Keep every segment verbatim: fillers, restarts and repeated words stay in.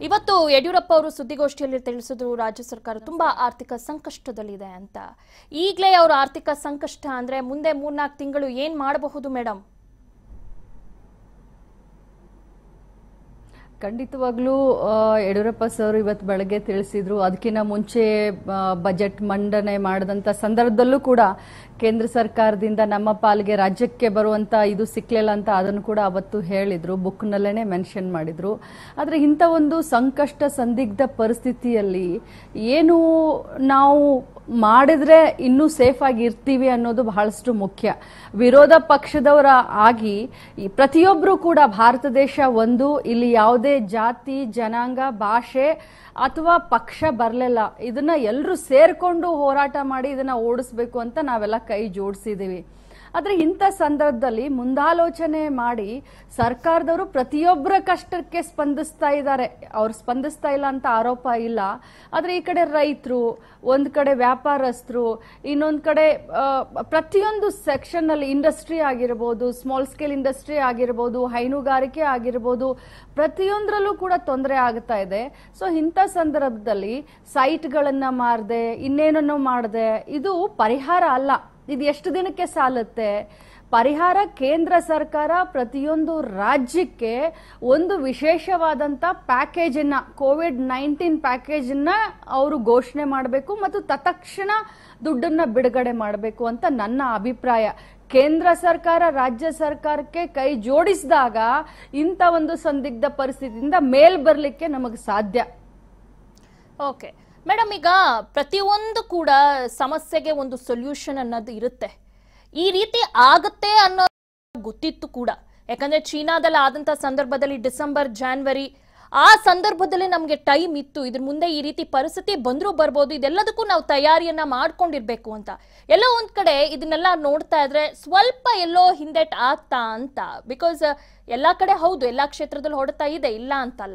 ಇವತ್ತು ಯಡಿಯೂರಪ್ಪ ಅವರು ಸುದ್ದಿಗೋಷ್ಠಿಯಲ್ಲಿ ತಿಳಿಸಿದ್ರು ರಾಜ್ಯ ಸರ್ಕಾರ ತುಂಬಾ ಆರ್ಥಿಕ ಸಂಕಷ್ಟದಲ್ಲಿದೆ ಅಂತ. ಈಗಲೇ ಅವರು ಆರ್ಥಿಕ ಸಂಕಷ್ಟ ಅಂದ್ರೆ ಮುಂದೆ ಮೂರ್ನಾಲ್ಕು ತಿಂಗಳು ಏನ್ ಮಾಡಬಹುದು ಮೇಡಮ್? ಖಂಡಿತವಾಗ್ಲೂ ಯಡಿಯೂರಪ್ಪ ಸರ್ ಇವತ್ತು ಬೆಳಗ್ಗೆ ತಿಳಿಸಿದ್ರು. ಅದಕ್ಕಿಂತ ಮುಂಚೆ ಬಜೆಟ್ ಮಂಡನೆ ಮಾಡಿದಂಥ ಸಂದರ್ಭದಲ್ಲೂ ಕೂಡ ಕೇಂದ್ರ ಸರ್ಕಾರದಿಂದ ನಮ್ಮ ಪಾಲಿಗೆ ರಾಜ್ಯಕ್ಕೆ ಬರುವಂಥ ಇದು ಸಿಕ್ಲಿಲ್ಲ ಅಂತ ಅದನ್ನು ಕೂಡ ಅವತ್ತು ಹೇಳಿದ್ರು, ಬುಕ್ನಲ್ಲೇ ಮೆನ್ಷನ್ ಮಾಡಿದ್ರು. ಆದರೆ ಇಂಥ ಒಂದು ಸಂಕಷ್ಟ ಸಂದಿಗ್ಧ ಪರಿಸ್ಥಿತಿಯಲ್ಲಿ ಏನು ನಾವು ಮಾಡಿದ್ರೆ ಇನ್ನೂ ಸೇಫ್ ಆಗಿ ಇರ್ತೀವಿ ಅನ್ನೋದು ಬಹಳಷ್ಟು ಮುಖ್ಯ. ವಿರೋಧ ಪಕ್ಷದವರ ಆಗಿ ಪ್ರತಿಯೊಬ್ಬರು ಕೂಡ ಭಾರತ ದೇಶ ಒಂದು, ಇಲ್ಲಿ ಯಾವುದೇ ಜಾತಿ ಜನಾಂಗ ಭಾಷೆ ಅಥವಾ ಪಕ್ಷ ಬರಲಿಲ್ಲ, ಇದನ್ನ ಎಲ್ಲರೂ ಸೇರ್ಕೊಂಡು ಹೋರಾಟ ಮಾಡಿ ಇದನ್ನ ಓಡಿಸ್ಬೇಕು ಅಂತ ನಾವೆಲ್ಲ ಕೈ ಜೋಡಿಸಿದೀವಿ. ಆದ್ರೆ ಇಂಥ ಸಂದರ್ಭದಲ್ಲಿ ಮುಂದಾಲೋಚನೆ ಮಾಡಿ ಸರ್ಕಾರದವರು ಪ್ರತಿಯೊಬ್ಬರ ಕಷ್ಟಕ್ಕೆ ಸ್ಪಂದಿಸ್ತಾ ಇದ್ದಾರೆ. ಅವ್ರು ಸ್ಪಂದಿಸ್ತಾ ಇಲ್ಲ ಅಂತ ಆರೋಪ ಇಲ್ಲ. ಆದ್ರೆ ಈ ಕಡೆ ರೈತರು, ಒಂದ್ ಕಡೆ ವ್ಯಾಪಾರಸ್ಥರು, ಇನ್ನೊಂದ್ ಕಡೆ ಪ್ರತಿಯೊಂದು ಸೆಕ್ಷನ್ ನಲ್ಲಿ ಇಂಡಸ್ಟ್ರಿ ಆಗಿರ್ಬೋದು, ಸ್ಮಾಲ್ ಸ್ಕೇಲ್ ಇಂಡಸ್ಟ್ರಿ ಆಗಿರ್ಬೋದು, ಹೈನುಗಾರಿಕೆ ಆಗಿರ್ಬೋದು, ಪ್ರತಿಯೊಂದರಲ್ಲೂ ಕೂಡ ತೊಂದರೆ ಆಗ್ತಾ ಇದೆ. ಸೊ ಇಂಥ ಸಂದರ್ಭದಲ್ಲಿ ಸೈಟ್ಗಳನ್ನ ಮಾರದೆ ಇನ್ನೇನನ್ನು ಮಾಡದೆ ಇದು ಪರಿಹಾರ ಅಲ್ಲ. ಇದು ಎಷ್ಟು ದಿನಕ್ಕೆ ಸಾಲುತ್ತೆ? ಪರಿಹಾರ ಕೇಂದ್ರ ಸರ್ಕಾರ ಪ್ರತಿಯೊಂದು ರಾಜ್ಯಕ್ಕೆ ಒಂದು ವಿಶೇಷವಾದಂಥ ಪ್ಯಾಕೇಜನ್ನ, ಕೋವಿಡ್ ನೈನ್ಟೀನ್ ಪ್ಯಾಕೇಜನ್ನ ಅವರು ಘೋಷಣೆ ಮಾಡಬೇಕು ಮತ್ತು ತತ್ಕ್ಷಣ ದುಡ್ಡನ್ನ ಬಿಡುಗಡೆ ಮಾಡಬೇಕು ಅಂತ ನನ್ನ ಅಭಿಪ್ರಾಯ. ಕೇಂದ್ರ ಸರ್ಕಾರ ರಾಜ್ಯ ಸರ್ಕಾರಕ್ಕೆ ಕೈ ಜೋಡಿಸಿದಾಗ ಇಂಥ ಒಂದು ಸಂದಿಗ್ಧ ಪರಿಸ್ಥಿತಿಯಿಂದ ಮೇಲ್ ಬರಲಿಕ್ಕೆ ನಮಗೆ ಸಾಧ್ಯ. ಓಕೆ ಮೇಡಮ್, ಈಗ ಪ್ರತಿಯೊಂದು ಕೂಡ ಸಮಸ್ಯೆಗೆ ಒಂದು ಸೊಲ್ಯೂಷನ್ ಅನ್ನೋದು ಇರುತ್ತೆ. ಈ ರೀತಿ ಆಗತ್ತೆ ಅನ್ನೋ ಗೊತ್ತಿತ್ತು ಕೂಡ, ಯಾಕಂದ್ರೆ ಚೀನಾದಲ್ಲಿ ಆದಂತ ಸಂದರ್ಭದಲ್ಲಿ ಡಿಸೆಂಬರ್ ಜಾನ್ವರಿ ಆ ಸಂದರ್ಭದಲ್ಲಿ ನಮ್ಗೆ ಟೈಮ್ ಇತ್ತು, ಇದ್ರ ಮುಂದೆ ಈ ರೀತಿ ಪರಿಸ್ಥಿತಿ ಬಂದ್ರೂ ಬರ್ಬೋದು, ಇದೆಲ್ಲದಕ್ಕೂ ನಾವು ತಯಾರಿಯನ್ನ ಮಾಡ್ಕೊಂಡಿರ್ಬೇಕು ಅಂತ. ಎಲ್ಲೋ ಒಂದ್ ಕಡೆ ಇದನ್ನೆಲ್ಲ ನೋಡ್ತಾ ಇದ್ರೆ ಸ್ವಲ್ಪ ಎಲ್ಲೋ ಹಿಂದೆಟ್ ಆಗ್ತಾ ಅಂತ. ಬಿಕಾಸ್ ಎಲ್ಲಾ ಕಡೆ ಹೌದು, ಎಲ್ಲಾ ಕ್ಷೇತ್ರದಲ್ಲಿ ಹೊಡ್ತಾ ಇದೆ, ಇಲ್ಲ ಅಂತಲ್ಲ.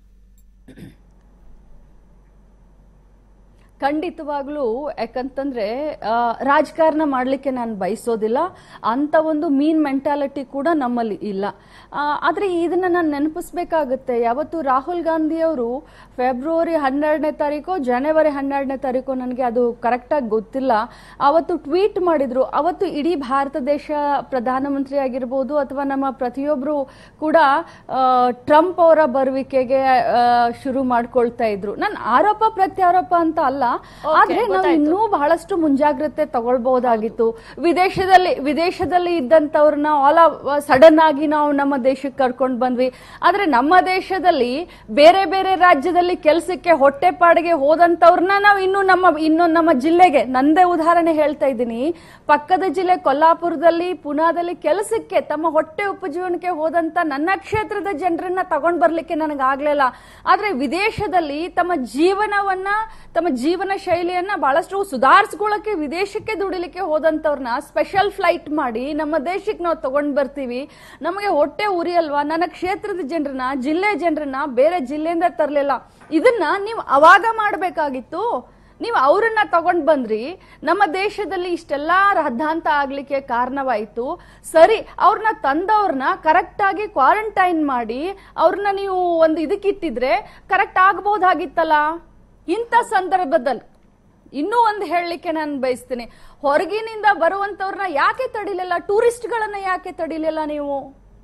ಖಂಡಿತವಾಗ್ಲೂ. ಯಾಕಂತಂದ್ರೆ ರಾಜಕಾರಣ ಮಾಡ್ಲಿಕ್ಕೆ ನಾನು ಬಯಸೋದಿಲ್ಲ, ಅಂತ ಒಂದು ಮೀನ್ ಮೆಂಟಾಲಿಟಿ ಕೂಡ ನಮ್ಮಲ್ಲಿ ಇಲ್ಲ. ಆದ್ರೆ ಇದನ್ನ ನಾನು ನೆನಪಿಸ್ಬೇಕಾಗುತ್ತೆ. ಯಾವತ್ತು ರಾಹುಲ್ ಗಾಂಧಿ ಅವರು ಫೆಬ್ರವರಿ ಹನ್ನೆರಡನೇ ತಾರೀಕು ಜನವರಿ ಹನ್ನೆರಡನೇ ತಾರೀಕು, ನನಗೆ ಅದು ಕರೆಕ್ಟಾಗಿ ಗೊತ್ತಿಲ್ಲ, ಅವತ್ತು ಟ್ವೀಟ್ ಮಾಡಿದ್ರು. ಅವತ್ತು ಇಡೀ ಭಾರತ ದೇಶ ಪ್ರಧಾನಮಂತ್ರಿ ಆಗಿರ್ಬೋದು ಅಥವಾ ನಮ್ಮ ಪ್ರತಿಯೊಬ್ರು ಕೂಡ ಟ್ರಂಪ್ ಅವರ ಬರುವಿಕೆಗೆ ಶುರು ಮಾಡ್ಕೊಳ್ತಾ ಇದ್ರು. ನಾನು ಆರೋಪ ಪ್ರತ್ಯಾರೋಪ ಅಂತ ಅಲ್ಲ, ಆದ್ರೆ ನಾವು ಇನ್ನೂ ಬಹಳಷ್ಟು ಮುಂಜಾಗ್ರತೆ ತಗೊಳ್ಬಹುದಾಗಿತ್ತು. ವಿದೇಶದಲ್ಲಿ ವಿದೇಶದಲ್ಲಿ ಇದ್ದಂತವ್ರನ್ನ ಆಲ್ ಸಡನ್ ಆಗಿ ನಾವು ನಮ್ಮ ದೇಶಕ್ಕೆ ಕರ್ಕೊಂಡು ಬಂದ್ವಿ. ಆದ್ರೆ ನಮ್ಮ ದೇಶದಲ್ಲಿ ಬೇರೆ ಬೇರೆ ರಾಜ್ಯದಲ್ಲಿ ಕೆಲಸಕ್ಕೆ ಹೊಟ್ಟೆಪಾಡಿಗೆ ಹೋದಂತವ್ರನ್ನ ನಾವು ಇನ್ನು ನಮ್ಮ ಇನ್ನು ನಮ್ಮ ಜಿಲ್ಲೆಗೆ, ನಂದೇ ಉದಾಹರಣೆ ಹೇಳ್ತಾ ಇದ್ದೀನಿ, ಪಕ್ಕದ ಜಿಲ್ಲೆ ಕೊಲ್ಲಾಪುರದಲ್ಲಿ ಪುನಾದಲ್ಲಿ ಕೆಲಸಕ್ಕೆ ತಮ್ಮ ಹೊಟ್ಟೆ ಉಪಜೀವನಕ್ಕೆ ಹೋದಂತ ನನ್ನ ಕ್ಷೇತ್ರದ ಜನರನ್ನ ತಗೊಂಡ್ ಬರ್ಲಿಕ್ಕೆ ನನಗಾಗ್ಲಿಲ್ಲ. ಆದ್ರೆ ವಿದೇಶದಲ್ಲಿ ತಮ್ಮ ಜೀವನವನ್ನ ತಮ್ಮ ಜೀವನ ಶೈಲಿಯನ್ನ ಬಹಳಷ್ಟು ಸುಧಾರಿಸ್ಕೊಳ್ಳಕ್ಕೆ ವಿದೇಶಕ್ಕೆ ದುಡಿಲಿಕ್ಕೆ ಹೋದಂತವ್ರನ್ನ ಸ್ಪೆಷಲ್ ಫ್ಲೈಟ್ ಮಾಡಿ ನಮ್ಮ ದೇಶಕ್ಕೆ ನಾವು ತಗೊಂಡ್ ಬರ್ತೀವಿ. ನಮಗೆ ಹೊಟ್ಟೆ ಉರಿಯಲ್ವಾ? ನನ್ನ ಕ್ಷೇತ್ರದ ಜನರನ್ನ, ಜಿಲ್ಲೆ ಜನರನ್ನ ಬೇರೆ ಜಿಲ್ಲೆಯಿಂದ ತರಲಿಲ್ಲ. ಇದನ್ನ ನೀವು ಅವಾಗ ಮಾಡಬೇಕಾಗಿತ್ತು. ನೀವು ಅವರನ್ನ ತಗೊಂಡ್ ಬಂದ್ರಿ, ನಮ್ಮ ದೇಶದಲ್ಲಿ ಇಷ್ಟೆಲ್ಲಾ ರದ್ದಾಂತ ಆಗ್ಲಿಕ್ಕೆ ಕಾರಣವಾಯಿತು. ಸರಿ, ಅವ್ರನ್ನ ತಂದವ್ರನ್ನ ಕರೆಕ್ಟ್ ಆಗಿ ಕ್ವಾರಂಟೈನ್ ಮಾಡಿ ಅವ್ರನ್ನ ನೀವು ಒಂದು ಇದಕ್ಕಿಟ್ಟಿದ್ರೆ ಕರೆಕ್ಟ್ ಆಗಬಹುದಾಗಿತ್ತಲ್ಲ. ಇಂಥ ಸಂದರ್ಭದಲ್ಲಿ ಇನ್ನೂ ಒಂದು ಹೇಳಲಿಕ್ಕೆ ನಾನು ಬಯಸ್ತೀನಿ, ಹೊರಗಿನಿಂದ ಬರುವಂತವ್ರನ್ನ ಯಾಕೆ ತಡಿಲಿಲ್ಲ? ಟೂರಿಸ್ಟ್ ಗಳನ್ನ ಯಾಕೆ ತಡಿಲಿಲ್ಲ ನೀವು?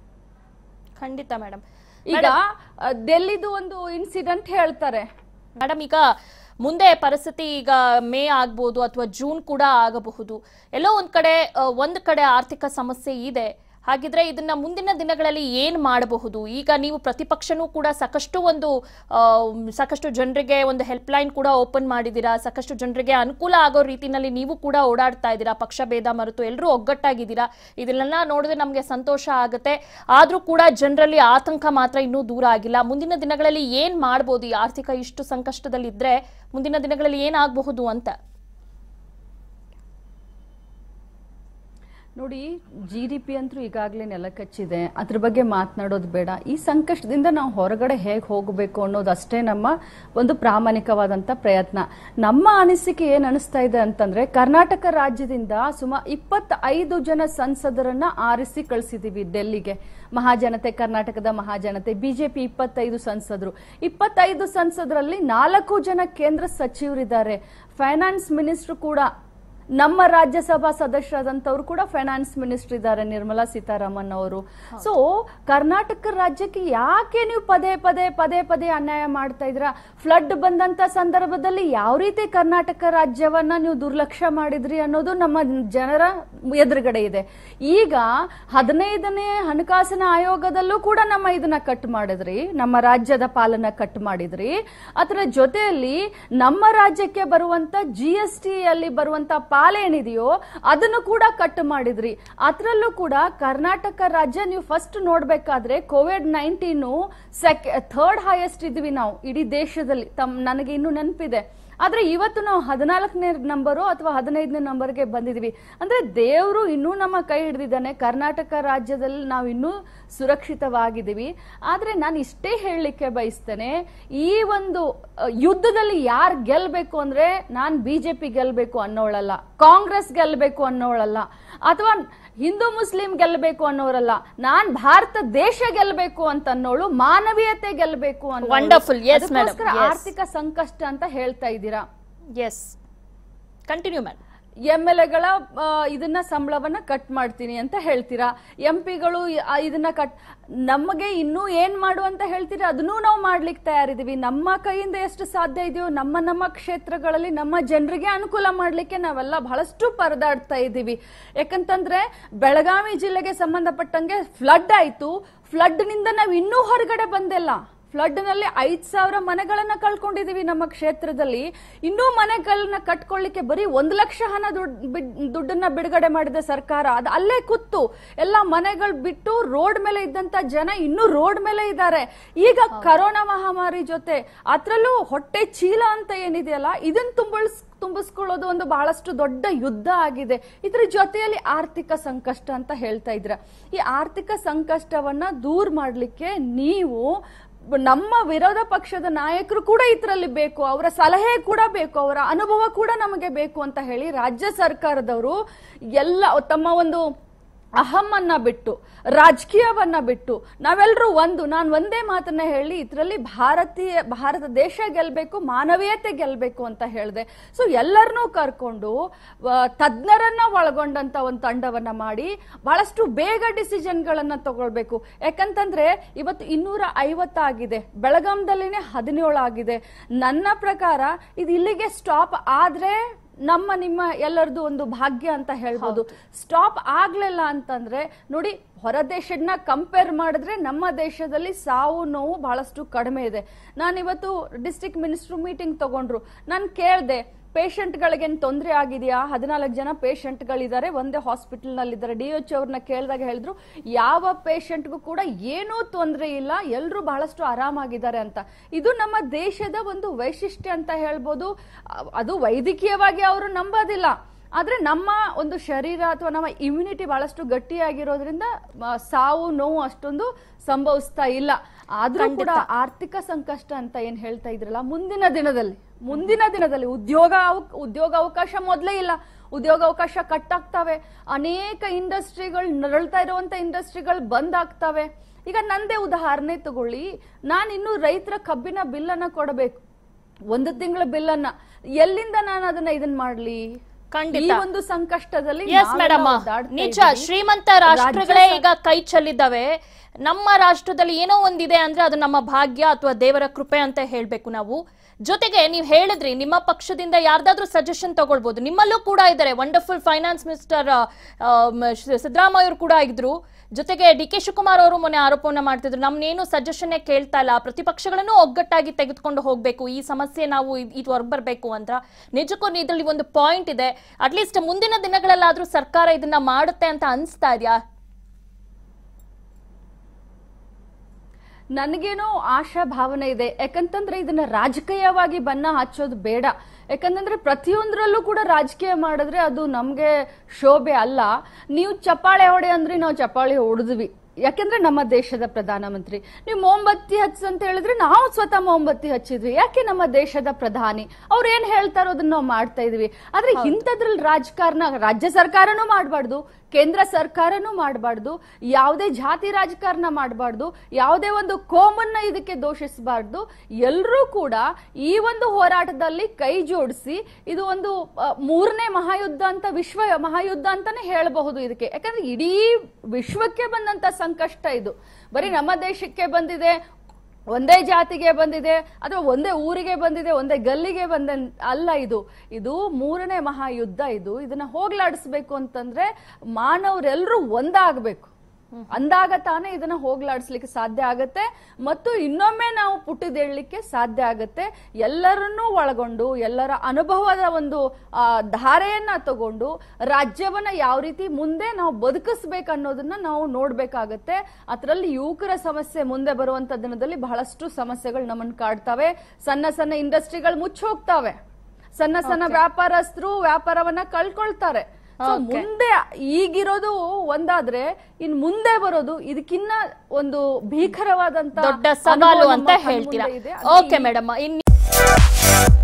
ಖಂಡಿತ ಮೇಡಮ್. ಈಗ ಡೆಲ್ಲಿದು ಒಂದು ಇನ್ಸಿಡೆಂಟ್ ಹೇಳ್ತಾರೆ ಮೇಡಮ್. ಈಗ ಮುಂದೆ ಪರಿಸ್ಥಿತಿ ಈಗ ಮೇ ಆಗ್ಬಹುದು ಅಥವಾ ಜೂನ್ ಕೂಡ ಆಗಬಹುದು. ಎಲ್ಲೋ ಒಂದ್ ಕಡೆ ಒಂದ್ ಕಡೆ ಆರ್ಥಿಕ ಸಮಸ್ಯೆ ಇದೆ. ಹಾಗಿದ್ರೆ ಇದನ್ನ ಮುಂದಿನ ದಿನಗಳಲ್ಲಿ ಏನ್ ಮಾಡಬಹುದು? ಈಗ ನೀವು ಪ್ರತಿಪಕ್ಷನೂ ಕೂಡ ಸಾಕಷ್ಟು ಒಂದು ಸಾಕಷ್ಟು ಜನರಿಗೆ ಒಂದು ಹೆಲ್ಪ್ ಲೈನ್ ಕೂಡ ಓಪನ್ ಮಾಡಿದ್ದೀರಾ, ಸಾಕಷ್ಟು ಜನರಿಗೆ ಅನುಕೂಲ ಆಗೋ ರೀತಿನಲ್ಲಿ ನೀವು ಕೂಡ ಓಡಾಡ್ತಾ ಇದ್ದೀರಾ, ಪಕ್ಷ ಭೇದ ಮರೆತು ಎಲ್ಲರೂ ಒಗ್ಗಟ್ಟಾಗಿದ್ದೀರಾ. ಇದನ್ನೆಲ್ಲ ನೋಡಿದ್ರೆ ನಮ್ಗೆ ಸಂತೋಷ ಆಗುತ್ತೆ. ಆದ್ರೂ ಕೂಡ ಜನರಲ್ಲಿ ಆತಂಕ ಮಾತ್ರ ಇನ್ನೂ ದೂರ ಆಗಿಲ್ಲ. ಮುಂದಿನ ದಿನಗಳಲ್ಲಿ ಏನ್ ಮಾಡಬಹುದು? ಈ ಆರ್ಥಿಕ ಇಷ್ಟು ಸಂಕಷ್ಟದಲ್ಲಿ ಇದ್ರೆ ಮುಂದಿನ ದಿನಗಳಲ್ಲಿ ಏನಾಗಬಹುದು ಅಂತ? ನೋಡಿ, ಜಿ ಡಿ ಪಿ ಅಂತೂ ಈಗಾಗಲೇ ನೆಲಕಚ್ಚಿದೆ, ಅದ್ರ ಬಗ್ಗೆ ಮಾತನಾಡೋದು ಬೇಡ. ಈ ಸಂಕಷ್ಟದಿಂದ ನಾವು ಹೊರಗಡೆ ಹೇಗೆ ಹೋಗಬೇಕು ಅನ್ನೋದಷ್ಟೇ ನಮ್ಮ ಒಂದು ಪ್ರಾಮಾಣಿಕವಾದಂಥ ಪ್ರಯತ್ನ. ನಮ್ಮ ಅನಿಸಿಕೆ ಏನು ಅನಿಸ್ತಾ ಇದೆ ಅಂತಂದ್ರೆ, ಕರ್ನಾಟಕ ರಾಜ್ಯದಿಂದ ಸುಮಾರು ಇಪ್ಪತ್ತೈದು ಜನ ಸಂಸದರನ್ನ ಆರಿಸಿ ಕಳಿಸಿದೀವಿ ಡೆಲ್ಲಿಗೆ. ಮಹಾಜನತೆ, ಕರ್ನಾಟಕದ ಮಹಾಜನತೆ, ಬಿಜೆಪಿ ಇಪ್ಪತ್ತೈದು ಸಂಸದರು. ಇಪ್ಪತ್ತೈದು ಸಂಸದರಲ್ಲಿ ನಾಲ್ಕು ಜನ ಕೇಂದ್ರ ಸಚಿವರಿದ್ದಾರೆ. ಫೈನಾನ್ಸ್ ಮಿನಿಸ್ಟರ್ ಕೂಡ, ನಮ್ಮ ರಾಜ್ಯಸಭಾ ಸದಸ್ಯರಾದಂಥವ್ರು ಕೂಡ ಫೈನಾನ್ಸ್ ಮಿನಿಸ್ಟರ್ ಇದ್ದಾರೆ, ನಿರ್ಮಲಾ ಸೀತಾರಾಮನ್ ಅವರು. ಸೊ ಕರ್ನಾಟಕ ರಾಜ್ಯಕ್ಕೆ ಯಾಕೆ ನೀವು ಪದೇ ಪದೇ ಪದೇ ಪದೇ ಅನ್ಯಾಯ ಮಾಡ್ತಾ ಇದ್ರ? ಫ್ಲಡ್ ಬಂದಂತ ಸಂದರ್ಭದಲ್ಲಿ ಯಾವ ರೀತಿ ಕರ್ನಾಟಕ ರಾಜ್ಯವನ್ನ ನೀವು ದುರ್ಲಕ್ಷ್ಯ ಮಾಡಿದ್ರಿ ಅನ್ನೋದು ನಮ್ಮ ಜನರ ಎದುರುಗಡೆ ಇದೆ. ಈಗ ಹದಿನೈದನೇ ಹಣಕಾಸಿನ ಆಯೋಗದಲ್ಲೂ ಕೂಡ ನಮ್ಮ ಇದನ್ನ ಕಟ್ ಮಾಡಿದ್ರಿ, ನಮ್ಮ ರಾಜ್ಯದ ಪಾಲನ ಕಟ್ ಮಾಡಿದ್ರಿ. ಅದರ ಜೊತೆಯಲ್ಲಿ ನಮ್ಮ ರಾಜ್ಯಕ್ಕೆ ಬರುವಂತ ಜಿ ಎಸ್ ಟಿ ಅಲ್ಲಿ ಬರುವಂತ ಪಾಲೇನಿದೆಯೋ ಅದನ್ನು ಕೂಡ ಕಟ್ ಮಾಡಿದ್ರಿ. ಅದರಲ್ಲೂ ಕೂಡ ಕರ್ನಾಟಕ ರಾಜ್ಯ ನೀವು ಫಸ್ಟ್ ನೋಡ್ಬೇಕಾದ್ರೆ ಕೋವಿಡ್ ನೈನ್ಟೀನ್ ಸೆಕೆ ಥರ್ಡ್ ಹೈಯೆಸ್ಟ್ ಇದ್ವಿ ನಾವು ಇಡೀ ದೇಶದಲ್ಲಿ. ತಮ್ ನನಗೆ ಇನ್ನೂ ನೆನಪಿದೆ. ಆದ್ರೆ ಇವತ್ತು ನಾವು ಹದಿನಾಲ್ಕನೇ ನಂಬರು ಅಥವಾ ಹದಿನೈದನೇ ನಂಬರ್ಗೆ ಬಂದಿದ್ವಿ. ಅಂದ್ರೆ ದೇವರು ಇನ್ನೂ ನಮ್ಮ ಕೈ ಹಿಡಿದಿದ್ದಾನೆ. ಕರ್ನಾಟಕ ರಾಜ್ಯದಲ್ಲಿ ನಾವು ಇನ್ನೂ ಸುರಕ್ಷಿತವಾಗಿದ್ದೀವಿ. ಆದ್ರೆ ನಾನು ಇಷ್ಟೇ ಹೇಳಲಿಕ್ಕೆ ಬಯಸ್ತೇನೆ, ಈ ಒಂದು ಯುದ್ಧದಲ್ಲಿ ಯಾರು ಗೆಲ್ಬೇಕು ಅಂದ್ರೆ, ನಾನ್ ಬಿಜೆಪಿ ಗೆಲ್ಬೇಕು ಅನ್ನೋಳಲ್ಲ, ಕಾಂಗ್ರೆಸ್ ಗೆಲ್ಬೇಕು ಅನ್ನೋಳಲ್ಲ, ಅಥವಾ ಹಿಂದೂ ಮುಸ್ಲಿಂ ಗೆಲ್ಬೇಕು ಅನ್ನೋರಲ್ಲ. ನಾನ್ ಭಾರತ ದೇಶ ಗೆಲ್ಬೇಕು ಅಂತ ಅನ್ನೋಳು, ಮಾನವೀಯತೆ ಗೆಲ್ಬೇಕು ಅನ್ನೋ. ವಂಡರ್ಫುಲ್. Yes madam. ಆರ್ಥಿಕ ಸಂಕಷ್ಟ ಅಂತ ಹೇಳ್ತಾ ಇದ್ದೀರಾ. Yes, continue madam. M L ಎಗಳ ಇದನ್ನ ಸಂಬಳವನ್ನ ಕಟ್ ಮಾಡ್ತೀನಿ ಅಂತ ಹೇಳ್ತೀರಾ. ಎಂ ಪಿಗಳು ಇದನ್ನ ಕಟ್, ನಮಗೆ ಇನ್ನೂ ಏನ್ ಮಾಡು ಅಂತ ಹೇಳ್ತೀರಾ, ಅದನ್ನೂ ನಾವು ಮಾಡ್ಲಿಕ್ಕೆ ತಯಾರಿದೀವಿ. ನಮ್ಮ ಕೈಯಿಂದ ಎಷ್ಟು ಸಾಧ್ಯ ಇದೆಯೋ ನಮ್ಮ ನಮ್ಮ ಕ್ಷೇತ್ರಗಳಲ್ಲಿ ನಮ್ಮ ಜನರಿಗೆ ಅನುಕೂಲ ಮಾಡ್ಲಿಕ್ಕೆ ನಾವೆಲ್ಲ ಬಹಳಷ್ಟು ಪರದಾಡ್ತಾ ಇದ್ದೀವಿ. ಯಾಕಂತಂದ್ರೆ ಬೆಳಗಾವಿ ಜಿಲ್ಲೆಗೆ ಸಂಬಂಧಪಟ್ಟಂಗೆ ಫ್ಲಡ್ ಆಯ್ತು. ಫ್ಲಡ್ ನಿಂದ ನಾವು ಇನ್ನೂ ಹೊರಗಡೆ ಬಂದಿಲ್ಲ. ಫ್ಲಡ್ ನಲ್ಲಿ ಐದ್ ಸಾವಿರ ಮನೆಗಳನ್ನ ಕಳ್ಕೊಂಡಿದೀವಿ ನಮ್ಮ ಕ್ಷೇತ್ರದಲ್ಲಿ. ಇನ್ನೂ ಮನೆಗಳನ್ನ ಕಟ್ಕೊಳ್ಳಿಕ್ಕೆ ಬರೀ ಒಂದು ಲಕ್ಷ ಹಣ ದುಡ್ಡನ್ನ ಬಿಡುಗಡೆ ಮಾಡಿದ ಸರ್ಕಾರ. ಅದು ಅಲ್ಲೇ ಕೂತು ಎಲ್ಲ ಮನೆಗಳು ಬಿಟ್ಟು ರೋಡ್ ಮೇಲೆ ಇದ್ದಂತ ಜನ ಇನ್ನೂ ರೋಡ್ ಮೇಲೆ ಇದ್ದಾರೆ. ಈಗ ಕರೋನಾ ಮಹಾಮಾರಿ ಜೊತೆ ಅದ್ರಲ್ಲೂ ಹೊಟ್ಟೆ ಚೀಲ ಅಂತ ಏನಿದೆಯಲ್ಲ, ಇದನ್ನ ತುಂಬಿಸ್ ತುಂಬಿಸ್ಕೊಳ್ಳೋದು ಒಂದು ಬಹಳಷ್ಟು ದೊಡ್ಡ ಯುದ್ಧ ಆಗಿದೆ. ಇದ್ರ ಜೊತೆಯಲ್ಲಿ ಆರ್ಥಿಕ ಸಂಕಷ್ಟ ಅಂತ ಹೇಳ್ತಾ ಇದ್ರ. ಈ ಆರ್ಥಿಕ ಸಂಕಷ್ಟವನ್ನ ದೂರ ಮಾಡ್ಲಿಕ್ಕೆ ನೀವು, ನಮ್ಮ ವಿರೋಧ ಪಕ್ಷದ ನಾಯಕರು ಕೂಡ ಇದರಲ್ಲಿ ಬೇಕು, ಅವರ ಸಲಹೆ ಕೂಡ ಬೇಕು, ಅವರ ಅನುಭವ ಕೂಡ ನಮಗೆ ಬೇಕು ಅಂತ ಹೇಳಿ ರಾಜ್ಯ ಸರ್ಕಾರದವರು ಎಲ್ಲ ತಮ್ಮ ಒಂದು ಅಹಮ್ಮನ್ನ ಬಿಟ್ಟು, ರಾಜಕೀಯವನ್ನ ಬಿಟ್ಟು ನಾವೆಲ್ಲರೂ ಒಂದು, ನಾನು ಒಂದೇ ಮಾತನ್ನ ಹೇಳಿ, ಇದರಲ್ಲಿ ಭಾರತೀಯ ಭಾರತ ದೇಶ ಗೆಲ್ಬೇಕು, ಮಾನವೀಯತೆ ಗೆಲ್ಬೇಕು ಅಂತ ಹೇಳಿದೆ. ಸೊ ಎಲ್ಲರನ್ನೂ ಕರ್ಕೊಂಡು ತಜ್ಞರನ್ನ ಒಳಗೊಂಡಂತ ಒಂದು ತಂಡವನ್ನ ಮಾಡಿ ಬಹಳಷ್ಟು ಬೇಗ ಡಿಸಿಷನ್ಗಳನ್ನ ತಗೊಳ್ಬೇಕು. ಯಾಕಂತಂದ್ರೆ ಇವತ್ತು ಇನ್ನೂರ ಐವತ್ತಾಗಿದೆ, ಬೆಳಗಾಂದಲ್ಲಿನೇ ಹದಿನೇಳು ಆಗಿದೆ. ನನ್ನ ಪ್ರಕಾರ ಇದು ಇಲ್ಲಿಗೆ ಸ್ಟಾಪ್ ಆದ್ರೆ ನಮ್ಮ ನಿಮ್ಮ ಎಲ್ಲರದು ಒಂದು ಭಾಗ್ಯ ಅಂತ ಹೇಳ್ಬೋದು. ಸ್ಟಾಪ್ ಆಗ್ಲಿಲ್ಲ ಅಂತಂದ್ರೆ ನೋಡಿ, ಹೊರ ದೇಶನ ಕಂಪೇರ್ ಮಾಡಿದ್ರೆ ನಮ್ಮ ದೇಶದಲ್ಲಿ ಸಾವು ನೋವು ಬಹಳಷ್ಟು ಕಡಿಮೆ ಇದೆ. ನಾನಿವತ್ತು ಡಿಸ್ಟ್ರಿಕ್ಟ್ ಮಿನಿಸ್ಟರ್ ಮೀಟಿಂಗ್ ತಗೊಂಡ್ರು. ನಾನು ಕೇಳ್ದೆ, ಪೇಷಂಟ್ ಗಳಿಗೇನು ತೊಂದರೆ ಆಗಿದೆಯಾ? ಹದಿನಾಲ್ಕು ಜನ ಪೇಷಂಟ್ ಗಳಿದ್ದಾರೆ, ಒಂದೇ ಹಾಸ್ಪಿಟಲ್ ನಲ್ಲಿ ಇದ್ದಾರೆ. ಡಿ ಎಚ್ ಅವ್ರನ್ನ ಕೇಳಿದಾಗ ಹೇಳಿದ್ರು, ಯಾವ ಪೇಷಂಟ್ಗೂ ಕೂಡ ಏನೂ ತೊಂದರೆ ಇಲ್ಲ, ಎಲ್ಲರೂ ಬಹಳಷ್ಟು ಆರಾಮಾಗಿದ್ದಾರೆ ಅಂತ. ಇದು ನಮ್ಮ ದೇಶದ ಒಂದು ವೈಶಿಷ್ಟ್ಯ ಅಂತ ಹೇಳ್ಬೋದು. ಅದು ವೈದ್ಯಕೀಯವಾಗಿ ಅವರು ನಂಬೋದಿಲ್ಲ, ಆದ್ರೆ ನಮ್ಮ ಒಂದು ಶರೀರ ಅಥವಾ ನಮ್ಮ ಇಮ್ಯುನಿಟಿ ಬಹಳಷ್ಟು ಗಟ್ಟಿಯಾಗಿರೋದ್ರಿಂದ ಸಾವು ನೋವು ಅಷ್ಟೊಂದು ಸಂಭವಿಸ್ತಾ ಇಲ್ಲ. ಆದ್ರೂ ಕೂಡ ಆರ್ಥಿಕ ಸಂಕಷ್ಟ ಅಂತ ಏನ್ ಹೇಳ್ತಾ ಇದ್ರಲ್ಲ, ಮುಂದಿನ ದಿನದಲ್ಲಿ ಮುಂದಿನ ದಿನದಲ್ಲಿ ಉದ್ಯೋಗ ಉದ್ಯೋಗ ಅವಕಾಶ ಮೊದಲೇ ಇಲ್ಲ, ಉದ್ಯೋಗ ಅವಕಾಶ ಕಟ್ ಆಗ್ತವೆ. ಅನೇಕ ಇಂಡಸ್ಟ್ರಿಗಳು, ನರಳ್ತಾ ಇರುವಂತ ಇಂಡಸ್ಟ್ರಿಗಳು ಬಂದ್ ಆಗ್ತವೆ. ಈಗ ನಂದೇ ಉದಾಹರಣೆ ತಗೊಳ್ಳಿ, ನಾನು ಇನ್ನು ರೈತರ ಕಬ್ಬಿನ ಬಿಲ್ ಅನ್ನ ಕೊಡಬೇಕು, ಒಂದು ತಿಂಗಳ ಬಿಲ್ ಅನ್ನ, ಎಲ್ಲಿಂದ ನಾನು ಅದನ್ನ ಇದನ್ ಮಾಡ್ಲಿ? ಖಂಡಿತ ಒಂದು ಸಂಕಷ್ಟದಲ್ಲಿ ನಿಜ. ಶ್ರೀಮಂತ ರಾಷ್ಟ್ರಗಳೇ ಈಗ ಕೈ ಚೆಲ್ಲಿದ್ದಾವೆ. ನಮ್ಮ ರಾಷ್ಟ್ರದಲ್ಲಿ ಏನೋ ಒಂದಿದೆ ಅಂದ್ರೆ ಅದು ನಮ್ಮ ಭಾಗ್ಯ ಅಥವಾ ದೇವರ ಕೃಪೆ ಅಂತ ಹೇಳ್ಬೇಕು ನಾವು. ಜೊತೆಗೆ ನೀವು ಹೇಳಿದ್ರಿ, ನಿಮ್ಮ ಪಕ್ಷದಿಂದ ಯಾರ್ದಾದ್ರೂ ಸಜೆಷನ್ ತಗೊಳ್ಬಹುದು. ನಿಮ್ಮಲ್ಲೂ ಕೂಡ ಇದ್ದಾರೆ, ವಂಡರ್ಫುಲ್ ಫೈನಾನ್ಸ್ ಮಿನಿಸ್ಟರ್ ಸಿದ್ದರಾಮಯ್ಯ ಅವರು ಕೂಡ ಇದ್ರು. ಜೊತೆಗೆ ಡಿ ಕೆ ಶಿವಕುಮಾರ್ ಅವರು ಮೊನ್ನೆ ಆರೋಪವನ್ನ ಮಾಡ್ತಿದ್ರು, ನಮ್ನೇನು ಸಜೆಷನ್ ಕೇಳ್ತಾ ಇಲ್ಲ, ಪ್ರತಿಪಕ್ಷಗಳನ್ನು ಒಗ್ಗಟ್ಟಾಗಿ ತೆಗೆದುಕೊಂಡು ಹೋಗ್ಬೇಕು, ಈ ಸಮಸ್ಯೆ ನಾವು ಇದು ಹೊರಗೆ ಬರ್ಬೇಕು ಅಂತ. ನಿಜಕ್ಕೂ ಇದರಲ್ಲಿ ಒಂದು ಪಾಯಿಂಟ್ ಇದೆ. ಅಟ್ಲೀಸ್ಟ್ ಮುಂದಿನ ದಿನಗಳಲ್ಲಾದ್ರೂ ಸರ್ಕಾರ ಇದನ್ನ ಮಾಡುತ್ತೆ ಅಂತ ಅನ್ಸ್ತಾ ಇದೆಯಾ? ನನಗೇನೋ ಆಶಾ ಭಾವನೆ ಇದೆ. ಯಾಕಂತಂದ್ರೆ ಇದನ್ನ ರಾಜಕೀಯವಾಗಿ ಬಣ್ಣ ಹಚ್ಚೋದು ಬೇಡ. ಯಾಕಂತಂದ್ರೆ ಪ್ರತಿಯೊಂದರಲ್ಲೂ ಕೂಡ ರಾಜಕೀಯ ಮಾಡಿದ್ರೆ ಅದು ನಮ್ಗೆ ಶೋಭೆ ಅಲ್ಲ. ನೀವು ಚಪ್ಪಾಳೆ ಹೊಡೆ ಅಂದ್ರೆ ನಾವು ಚಪ್ಪಾಳೆ ಹೊಡೆದ್ವಿ, ಯಾಕೆಂದ್ರೆ ನಮ್ಮ ದೇಶದ ಪ್ರಧಾನಮಂತ್ರಿ. ನೀವು ಮೊಂಬತ್ತಿ ಹಚ್ಚ ಅಂತ ಹೇಳಿದ್ರೆ ನಾವು ಸ್ವತಃ ಮೊಂಬತ್ತಿ ಹಚ್ಚಿದ್ವಿ, ಯಾಕೆ ನಮ್ಮ ದೇಶದ ಪ್ರಧಾನಿ ಅವ್ರು ಏನ್ ಹೇಳ್ತಾರೋ ಅದನ್ನ ನಾವು ಮಾಡ್ತಾ ಇದೀವಿ. ಆದ್ರೆ ಇಂಥದ್ರಲ್ಲಿ ರಾಜಕಾರಣ ರಾಜ್ಯ ಸರ್ಕಾರನೂ ಮಾಡಬಾರ್ದು, ಕೇಂದ್ರ ಸರ್ಕಾರನೂ ಮಾಡಬಾರ್ದು, ಯಾವುದೇ ಜಾತಿ ರಾಜಕಾರಣ ಮಾಡಬಾರ್ದು, ಯಾವುದೇ ಒಂದು ಕೋಮನ್ನ ಇದಕ್ಕೆ ದೋಷಿಸಬಾರ್ದು. ಎಲ್ಲರೂ ಕೂಡ ಈ ಒಂದು ಹೋರಾಟದಲ್ಲಿ ಕೈ ಜೋಡಿಸಿ ಇದು ಒಂದು ಮೂರನೇ ಮಹಾಯುದ್ಧ ಅಂತ, ವಿಶ್ವ ಮಹಾಯುದ್ಧ ಅಂತಾನೆ ಹೇಳಬಹುದು ಇದಕ್ಕೆ. ಯಾಕಂದ್ರೆ ಇಡೀ ವಿಶ್ವಕ್ಕೆ ಬಂದಂತ ಸಂಕಷ್ಟ ಇದು. ಬರೀ ನಮ್ಮ ದೇಶಕ್ಕೆ ಬಂದಿದೆ, ಒಂದೇ ಜಾತಿಗೆ ಬಂದಿದೆ ಅಥವಾ ಒಂದೇ ಊರಿಗೆ ಬಂದಿದೆ, ಒಂದೇ ಗಲ್ಲಿಗೆ ಬಂದ ಅಲ್ಲ. ಇದು ಇದು ಮೂರನೇ ಮಹಾಯುದ್ಧ. ಇದು ಇದನ್ನ ಹೋಗ್ಲಾಡಿಸ್ಬೇಕು ಅಂತಂದ್ರೆ ಮಾನವರೆಲ್ಲರೂ ಒಂದಾಗಬೇಕು, ಅಂದಾಗ ತಾನೇ ಇದನ್ನ ಹೋಗ್ಲಾಡಿಸ್ಲಿಕ್ಕೆ ಸಾಧ್ಯ ಆಗತ್ತೆ ಮತ್ತು ಇನ್ನೊಮ್ಮೆ ನಾವು ಪುಟ್ಟಿದೇಳಲಿಕ್ಕೆ ಸಾಧ್ಯ ಆಗತ್ತೆ. ಎಲ್ಲರನ್ನೂ ಒಳಗೊಂಡು ಎಲ್ಲರ ಅನುಭವದ ಒಂದು ಆ ಧಾರೆಯನ್ನ ತಗೊಂಡು ರಾಜ್ಯವನ್ನ ಯಾವ ರೀತಿ ಮುಂದೆ ನಾವು ಬದುಕಿಸ್ಬೇಕು ಅನ್ನೋದನ್ನ ನಾವು ನೋಡ್ಬೇಕಾಗತ್ತೆ. ಅದರಲ್ಲಿ ಯುವಕರ ಸಮಸ್ಯೆ ಮುಂದೆ ಬರುವಂತ ದಿನದಲ್ಲಿ ಬಹಳಷ್ಟು ಸಮಸ್ಯೆಗಳು ನಮ್ಮನ್ನು ಕಾಡ್ತವೆ. ಸಣ್ಣ ಸಣ್ಣ ಇಂಡಸ್ಟ್ರಿಗಳು ಮುಚ್ಚಿ ಹೋಗ್ತವೆ, ಸಣ್ಣ ಸಣ್ಣ ವ್ಯಾಪಾರಸ್ಥರು ವ್ಯಾಪಾರವನ್ನ ಕಳ್ಕೊಳ್ತಾರೆ. ಮುಂದೆ ಈಗಿರೋದು ಒಂದಾದ್ರೆ ಇನ್ ಮುಂದೆ ಬರೋದು ಇದಕ್ಕಿನ್ನ ಒಂದು ಭೀಕರವಾದಂತ ದೊಡ್ಡ ಸವಾಲು ಅಂತ ಹೇಳ್ತೀರಾ. Okay madam. ಇನ್